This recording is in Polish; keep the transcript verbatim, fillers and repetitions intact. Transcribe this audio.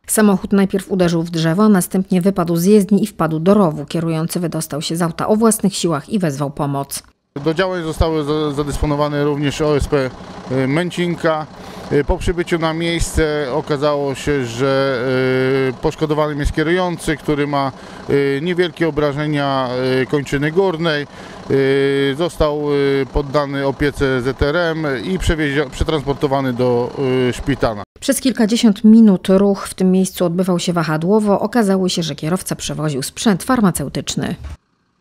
Samochód najpierw uderzył w drzewo, a następnie wypadł z jezdni i wpadł do rowu. Kierujący wydostał się z auta o własnych siłach i wezwał pomoc. Do działań zostały zadysponowane również O S P Męcinka. Po przybyciu na miejsce okazało się, że poszkodowanym jest kierujący, który ma niewielkie obrażenia kończyny górnej. Został poddany opiece Z R M i przetransportowany do szpitala. Przez kilkadziesiąt minut ruch w tym miejscu odbywał się wahadłowo. Okazało się, że kierowca przewoził sprzęt farmaceutyczny.